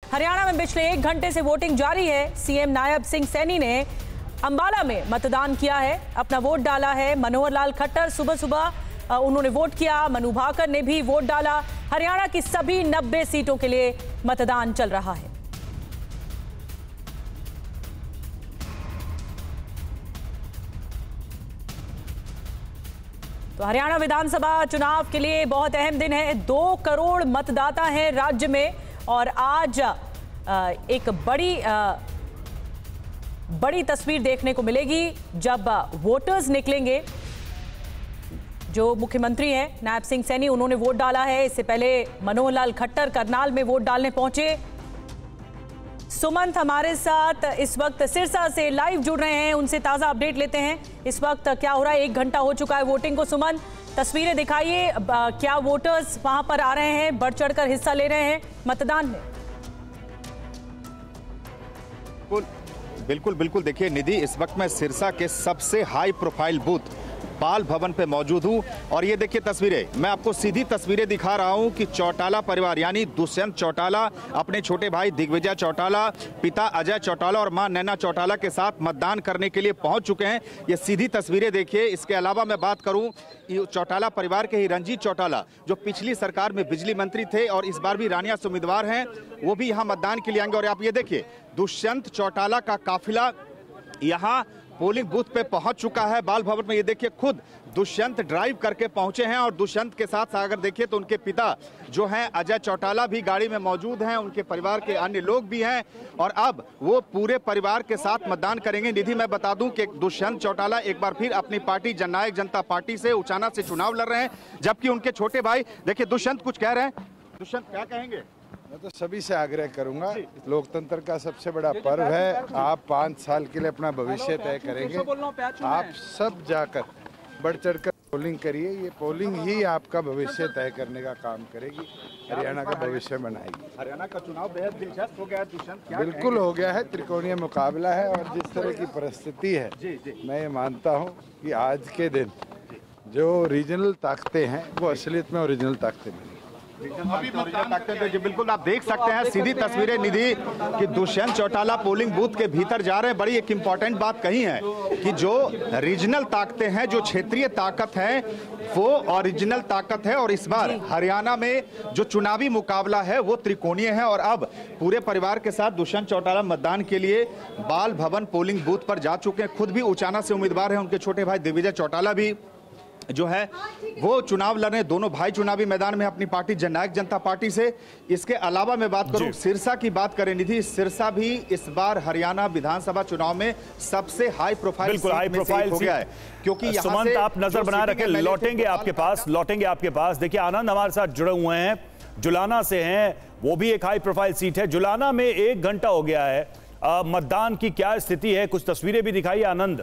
हरियाणा में पिछले 1 घंटे से वोटिंग जारी है। सीएम नायब सिंह सैनी ने अंबाला में मतदान किया है, अपना वोट डाला है। मनोहर लाल खट्टर सुबह सुबह उन्होंने वोट किया। मनु भाकर ने भी वोट डाला। हरियाणा की सभी 90 सीटों के लिए मतदान चल रहा है। तो हरियाणा विधानसभा चुनाव के लिए बहुत अहम दिन है। 2 करोड़ मतदाता हैं राज्य में और आज एक बड़ी तस्वीर देखने को मिलेगी जब वोटर्स निकलेंगे। जो मुख्यमंत्री हैं नायब सिंह सैनी, उन्होंने वोट डाला है। इससे पहले मनोहर लाल खट्टर करनाल में वोट डालने पहुंचे। सुमंत हमारे साथ इस वक्त सिरसा से लाइव जुड़ रहे हैं, उनसे ताजा अपडेट लेते हैं। इस वक्त क्या हो रहा है? 1 घंटा हो चुका है वोटिंग को। सुमंत, तस्वीरें दिखाइए, क्या वोटर्स वहां पर आ रहे हैं, बढ़ चढ़कर हिस्सा ले रहे हैं मतदान में? बिल्कुल देखिए निधि, इस वक्त मैं सिरसा के सबसे हाई प्रोफाइल बूथ बाल भवन पे मौजूद हूं और ये देखिए तस्वीरें, मैं आपको सीधी तस्वीरें दिखा रहा हूं कि चौटाला परिवार यानी दुष्यंत चौटाला अपने छोटे भाई दिग्विजय चौटाला, पिता अजय चौटाला और मां नैना चौटाला के साथ मतदान करने के लिए पहुंच चुके हैं। ये सीधी तस्वीरें देखिए। इसके अलावा मैं बात करूं चौटाला परिवार के ही रंजीत चौटाला, जो पिछली सरकार में बिजली मंत्री थे और इस बार भी रानिया से उम्मीदवार हैं, वो भी यहाँ मतदान के लिए आएंगे। और आप ये देखिए दुष्यंत चौटाला का काफिला यहाँ पोलिंग बूथ पे पहुंच चुका है बाल भवन में। ये देखिए खुद दुष्यंत ड्राइव करके पहुंचे हैं और दुष्यंत के साथ अगर देखिए तो उनके पिता जो हैं अजय चौटाला भी गाड़ी में मौजूद हैं, उनके परिवार के अन्य लोग भी हैं और अब वो पूरे परिवार के साथ मतदान करेंगे। निधि, मैं बता दूं कि दुष्यंत चौटाला एक बार फिर अपनी पार्टी जननायक जनता पार्टी से उचाना से चुनाव लड़ रहे हैं, जबकि उनके छोटे भाई देखिए दुष्यंत कुछ कह रहे हैं। दुष्यंत क्या कहेंगे? मैं तो सभी से आग्रह करूंगा, लोकतंत्र का सबसे बड़ा पर्व है। आप 5 साल के लिए अपना भविष्य तय करेंगे। आप सब जाकर बढ़ चढ़कर पोलिंग करिए। ये पोलिंग ही आपका भविष्य तय करने का काम करेगी, हरियाणा का भविष्य बनाएगी। हरियाणा का चुनाव बेहद दिलचस्प हो गया है दुष्यंत, बिल्कुल हो गया है। त्रिकोणीय मुकाबला है और जिस तरह की परिस्थिति है, मैं ये मानता हूँ कि आज के दिन जो रीजनल ताकतें हैं वो असलियत में ओरिजिनल ताकतें बनी। बिल्कुल आप देख सकते हैं सीधी तस्वीरें निधि कि दुष्यंत चौटाला पोलिंग बूथ के भीतर जा रहे हैं। बड़ी एक इंपॉर्टेंट बात कही है कि जो रीजनल ताकतें हैं, जो क्षेत्रीय ताकत है, वो ओरिजिनल ताकत है और इस बार हरियाणा में जो चुनावी मुकाबला है वो त्रिकोणीय है। और अब पूरे परिवार के साथ दुष्यंत चौटाला मतदान के लिए बाल भवन पोलिंग बूथ पर जा चुके हैं। खुद भी उचाना से उम्मीदवार हैं, उनके छोटे भाई दिग्विजय चौटाला भी जो है वो चुनाव लड़ रहे हैं। दोनों भाई चुनावी मैदान में अपनी पार्टी जननायक जनता पार्टी से। इसके अलावा मैं बात करूं सिरसा की बात करें निधि, सिरसा भी इस बार हरियाणा विधानसभा चुनाव में सबसे हाई प्रोफाइल हो गया है, क्योंकि सुमंत आप नजर बनाए रखें, लौटेंगे आपके पास। देखिए आनंद हमारे साथ जुड़े हुए हैं, जुलाना से हैं, वो भी एक हाई प्रोफाइल सीट है। जुलाना में 1 घंटा हो गया है, मतदान की क्या स्थिति है? कुछ तस्वीरें भी दिखाइए आनंद।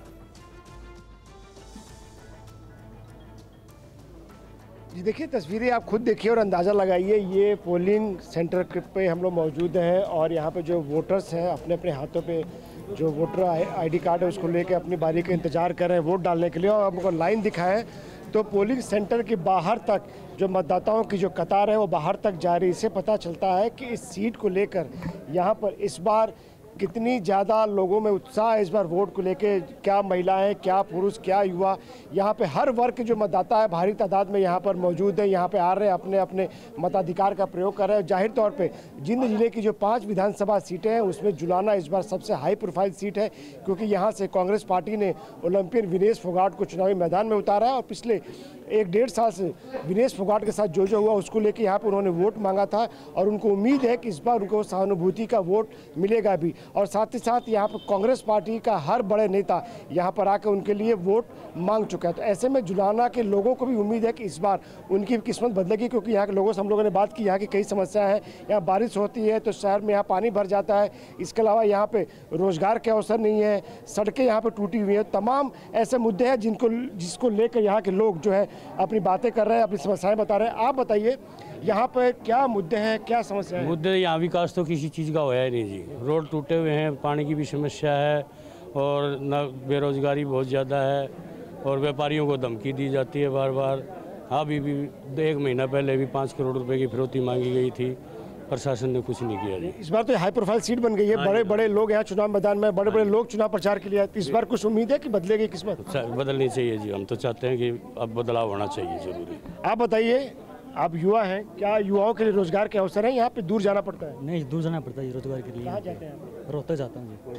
जी देखिए, तस्वीरें आप खुद देखिए और अंदाज़ा लगाइए। ये पोलिंग सेंटर पे हम लोग मौजूद हैं और यहाँ पे जो वोटर्स हैं अपने अपने हाथों पे जो वोटर आईडी कार्ड है उसको लेके अपनी बारी का इंतज़ार कर रहे हैं वोट डालने के लिए। और हमको लाइन दिखाएं तो पोलिंग सेंटर के बाहर तक जो मतदाताओं की जो कतार है वो बाहर तक जा रही। इससे पता चलता है कि इस सीट को लेकर यहाँ पर इस बार कितनी ज़्यादा लोगों में उत्साह है इस बार वोट को लेके। क्या महिलाएं, क्या पुरुष, क्या युवा, यहाँ पे हर वर्ग के जो मतदाता है भारी तादाद में यहाँ पर मौजूद है। यहाँ पे आ रहे हैं, अपने अपने मताधिकार का प्रयोग कर रहे हैं। जाहिर तौर पे जिंद जिले की जो 5 विधानसभा सीटें हैं उसमें जुलाना इस बार सबसे हाई प्रोफाइल सीट है, क्योंकि यहाँ से कांग्रेस पार्टी ने ओलंपियन विनेश फोगाट को चुनावी मैदान में उतारा है और पिछले 1-1.5 साल से विनेश फोगाट के साथ जो हुआ उसको लेकर यहाँ पर उन्होंने वोट मांगा था और उनको उम्मीद है कि इस बार उनको सहानुभूति का वोट मिलेगा भी। और साथ ही साथ यहाँ पर कांग्रेस पार्टी का हर बड़े नेता यहाँ पर आकर उनके लिए वोट मांग चुका है। तो ऐसे में जुलाना के लोगों को भी उम्मीद है कि इस बार उनकी किस्मत बदलेगी, क्योंकि यहाँ के लोगों से हम लोगों ने बात की, यहाँ की कई समस्याएं हैं। यहाँ बारिश होती है तो शहर में यहाँ पानी भर जाता है, इसके अलावा यहाँ पे रोजगार के अवसर नहीं है, सड़कें यहाँ पर टूटी हुई हैं। तमाम ऐसे मुद्दे हैं जिसको लेकर यहाँ के लोग जो है अपनी बातें कर रहे हैं, अपनी समस्याएं बता रहे हैं। आप बताइए यहाँ पे क्या मुद्दे हैं, क्या समस्या है? मुद्दे यहाँ विकास तो किसी चीज़ का होया ही नहीं जी। रोड टूटे हुए हैं, पानी की भी समस्या है और न बेरोजगारी बहुत ज़्यादा है और व्यापारियों को धमकी दी जाती है बार बार। अभी भी 1 महीना पहले भी 5 करोड़ रुपए की फिरौती मांगी गई थी। प्रशासन ने कुछ नहीं किया जी। इस बार तो हाई प्रोफाइल सीट बन गई है, बड़े बड़े लोग यहाँ चुनाव मैदान में, बड़े बड़े लोग चुनाव प्रचार के लिए आए। इस बार कुछ उम्मीद है कि बदलेगी किस्मत? बदलनी चाहिए जी, हम तो चाहते हैं कि अब बदलाव होना चाहिए जरूरी। आप बताइए, आप युवा हैं, क्या युवाओं के लिए रोजगार के अवसर हैं? यहाँ पे दूर जाना पड़ता है? नहीं, दूर जाना पड़ता है रोजगार के लिए। कहाँ जाते हैं आप? रोहतक जाता हूँ जी।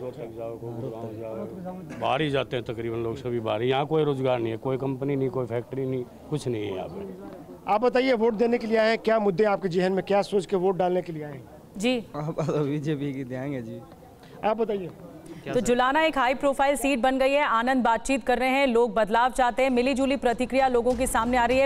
बाहर ही जाते हैं तकरीबन लोग, सभी बाहर। यहाँ कोई रोजगार नहीं है, कोई कंपनी नहीं, कोई फैक्ट्री नहीं, कुछ नहीं है यहाँ पे। आप बताइए, वोट देने के लिए आए हैं, क्या मुद्दे आपके जहन में, क्या सोच के वोट डालने के लिए आए हैं? जी बीजेपी की देंगे जी। आप बताइए। तो जुलाना एक हाई प्रोफाइल सीट बन गई है। आनंद बातचीत कर रहे हैं, लोग बदलाव चाहते हैं। मिली जुली प्रतिक्रिया लोगों के सामने आ रही है।